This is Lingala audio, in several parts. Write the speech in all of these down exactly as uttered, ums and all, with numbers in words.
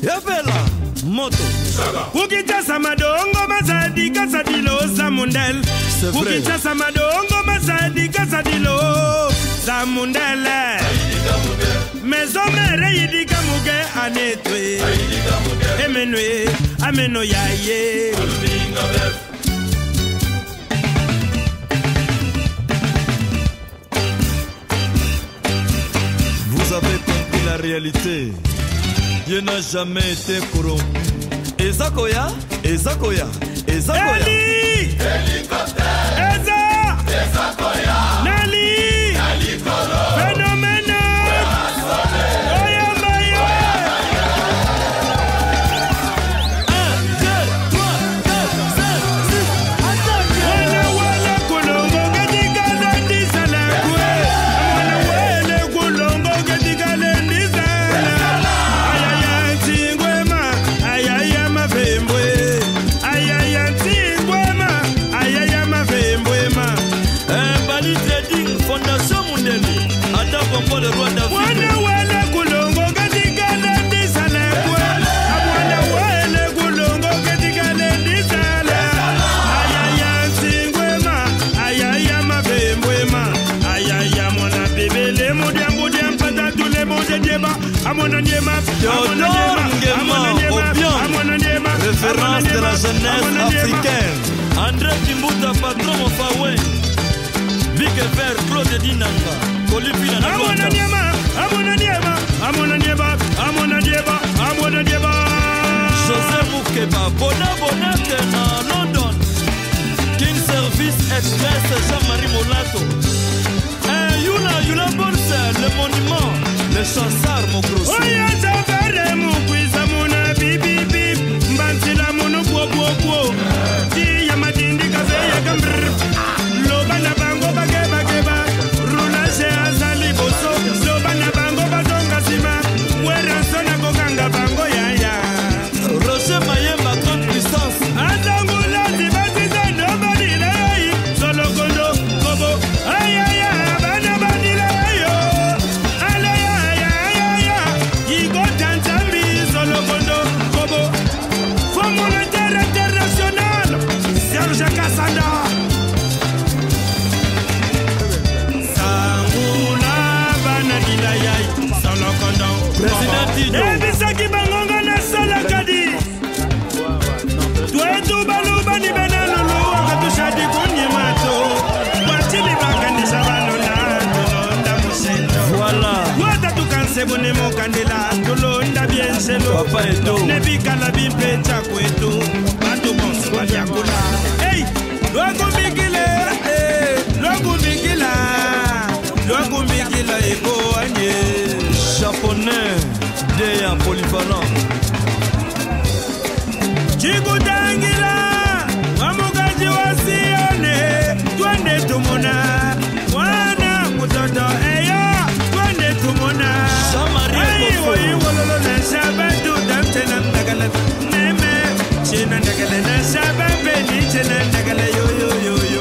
Yabela moto Ukita samadongo mazadi kasadilo samundel Ukita samadongo mazadi kasadilo samundel Maison mere yidika muge anetwe Emenwe ameno yaye Vous avez compris la réalité. Dieu n'a jamais été corrompu. Ezakoya, Ezakoya, Ezakoya. Eli! Hélicoptère! Eza! Ezakoya! Nali! Nalikolo! Phénomène! Oyambaye! Un, deux, trois, quatre, cinq, six, attaque! Wala wala kulongo katika lendi sana kwe. Wala wala kulongo katika lendi sana. Ayaya tingwema, ayaya mavembwe. Ayaya tingwema, ayaya mavembwe ma. Un Bali Trading, Fondation Mundeli. Attends pour le roi d'Afrique. Wala wala kulongo katika lendi sana kwe. Wala wala kulongo katika lendi sana. Ayaya tingwema, ayaya mavembwe ma. Ayaya mwana bebele mudia mudia mpata tule moja jeba. Amona niema, amona Théodore Nguema, Obiang, référence de la jeunesse africaine. André Kimbuta, patron au Fawen. Vic Ver, Claude Dinanga, Colipina Amona Nagota. niema, amona niema, amona niema, amona niema, amona niema. José Moukeba, Bona Bonate na London. King Service Express, Jean-Marie Molato. Eh, Yula, Yula Bonse, le monument, le chassard, mon gros. Oya zabare mukwisa muna bibi bib. Mbansila munu kwo kwo kwo. Di ya madindi kaze ya gambr. Loba na bango bage bage ba. Rula se azali boso. Loba na bango bazonga sima. Wera sona kokanga bango ya ya. Roger Mayemba, grande puissance. Azangula zibati za nobody lay. Solo kondo kobo. Ay ay ay bana bandila yo. Ala ya ya ya ya. Yigo tanzambi solo kondo kobo. Formule international. Serge Kassanda. Sangula bana dilayay solo kondo. Président Tino. Ebisaki bangonga na sala kadi. Tuetu baluba ni benalulu wakatushadi kunye mato. Wachili bakanisha balona tulonda musendo. Voilà. Wata tukanse bune mokandela tulonda bienshelo. Papa Edo. Nebikala bimpe chakwetu. Batu bonsi wadiakula. Hey! Lwakumbikile! Hey! Lwakumbikila! Lwakumbikila eko anye. Japonais, Deya polyvalent. Chikutangila wamukaji wasione twende tumuna wana mutoto eyo twende tumuna Jean-Marie Kofo. iwololo na shaba tutamtena ndagala neme china ndagala na shaba beni china ndagala yo yo yo yo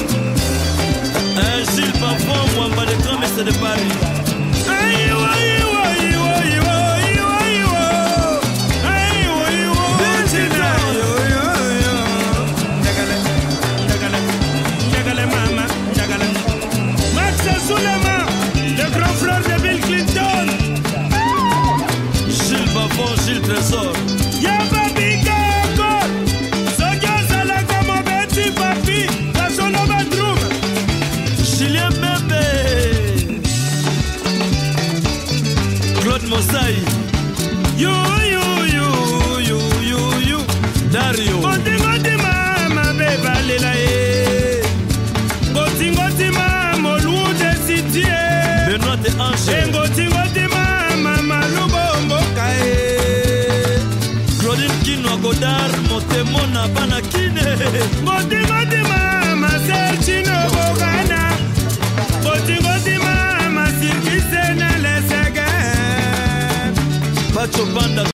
Un Gilles Parfum, Mwamba de Grand Messe de Paris. ayo ayo ayo ayo ayo ayo ayo ayo china yo yo yo ndagala ndagala ndagala mama ndagala Max Sulema le grand frère de Bill Clinton Gilles Parfum, Gilles Trésor. Yaba Bikako Soja Salaka Mobeti Papi Kasono Badrum Julien Bembe. Claude Mosaï. You you you you you you Dario. Goti goti mama beba lela e Goti goti mama lude sitie Benoît de Angers. Goti goti mama malubombo kae Claudine Kinwa Godard, Motemona Banakine. Goti goti mama serchino bogana Goti goti mama sirkise na lesege Pacho Banda.